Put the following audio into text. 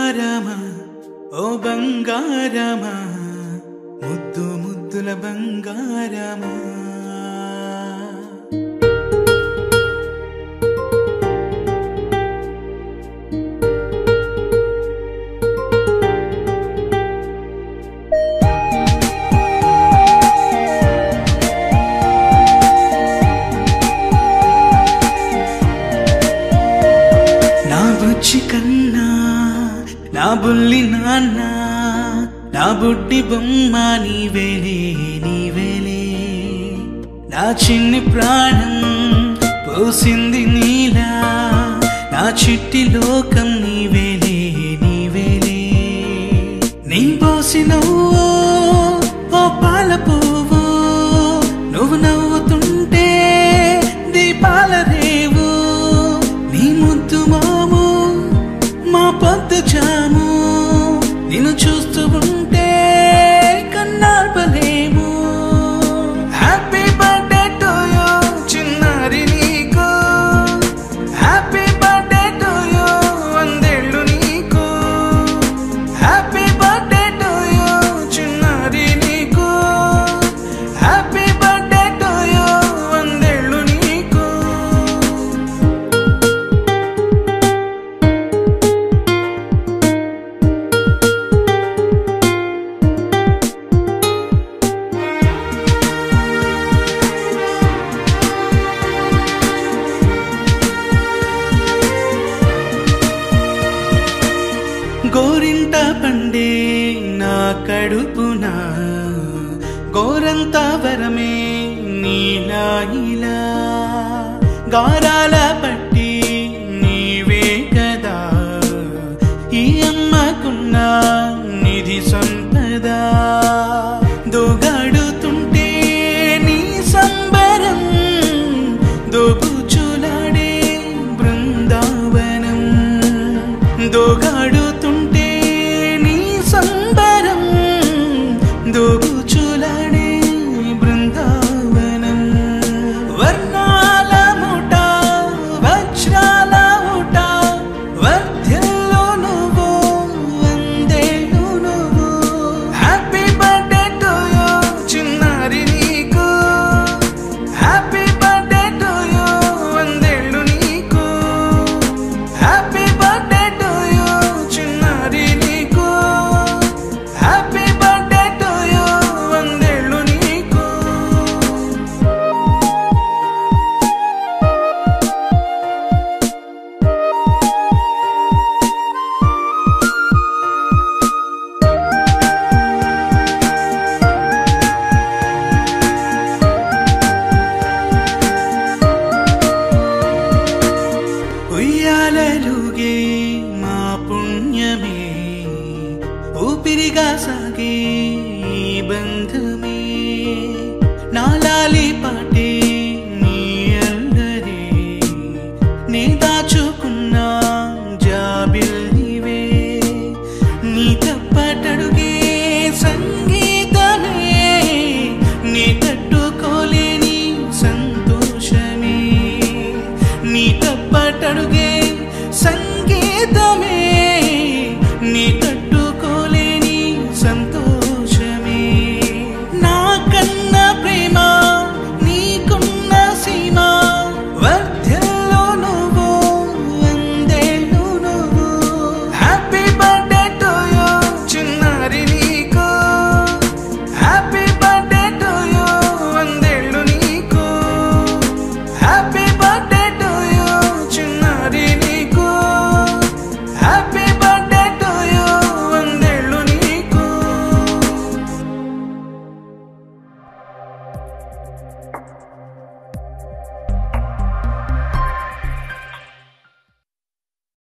బంగారమా ఓ బంగారమా ముద్దు ముద్దుల బంగారమా నా బుజ్జి కన్నా నా బుల్లి నాన్న నా బుడ్డి బొమ్మ నీవేలే నీవేలే నా చిన్ని ప్రాణం పోసింది నీలా నా చిట్టి లోకం నీవేలే నీవేలే నీ పోసినవో ఓ పాల పువ్వు నువ్వు నవ్వుతుంటే దీపాల రేవు నీ ముద్దు మాము మా పొద్దు జాము నిన్ను చూస్తూ ఉంటే కన్నార్పలేము హ్యాపీ బర్త్డే టు యూ చిన్నారి నీకు హ్యాపీ బర్త్డే టు యూ వందేళ్ళు నీకు హ్యాపీ బర్త్డే టు యూ చిన్నారి నీకు హ్యాపీ బర్త్డే టు యూ వందేళ్ళు నీకు గోరింట పండే నా కడుపున గోరంత వరమే నీలా ఇలా గారాల పట్టి నీవే కదా ఈ అమ్మకున్న నిధి సంపద దోగాడుతుంటే నీ సంబరం దోబుచులాడే బృందావనం దోగాడుతుంటే నీ సంబరం దోబుచులాడే బృందావనం వర్ణాల ముఠ వజ్రాల ఊట వర్ధ్యల్లో నువ్వు వందేళ్ళు నువ్వు హ్యాపీ బర్త్డే టు యూ చిన్నారి నీకు హ్యాపీ బర్త్డే టు యూ వందేళ్ళు నీకు హ్యాపీ బర్త్డే టు యూ చిన్నారి నీకు హ్యాపీ బర్త్డే టు యూ వందేళ్ళు నీకు ఉయ్యాలలుగే మా పుణ్యమే ఊపిరిగా సాగే ఈ బంధమే నాలాలి